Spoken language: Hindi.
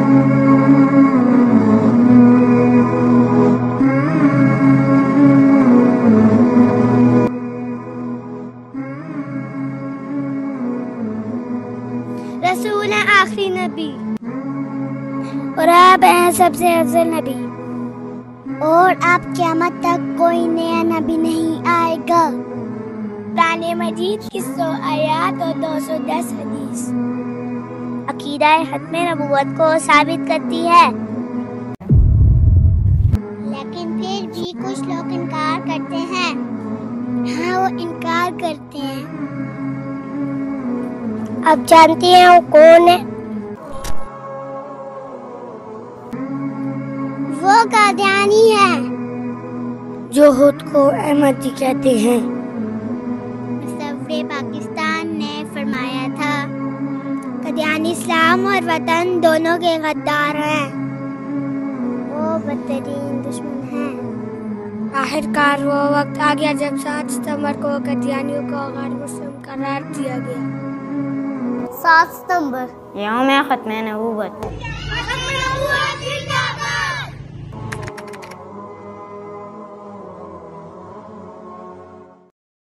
रसूल हैं आखिरी नबी और आप हैं सबसे अफजल नबी, और आप क़यामत तक कोई नया नबी नहीं आएगा। कुरान मजीद की 100 आयत और 210 हदीस अकीदा खत्म नबूवत को साबित करती है, लेकिन फिर भी कुछ लोग इनकार करते हैं। हाँ, वो इनकार करते हैं। आप जानती हैं वो कौन है? वो कादियानी है जो खुद को अहमदी कहते हैं। मुसव्विर पाकिस्तान ने फरमाया था, कादियानी इस्लाम और वतन दोनों के गद्दार हैं, वो बदतरीन दुश्मन हैं। आखिरकार वो वक्त आ गया जब 7 सितंबर को कादियानियों को गैर मुस्लिम करार दिया गया। 7 सितंबर यौम खत्म नबूवत।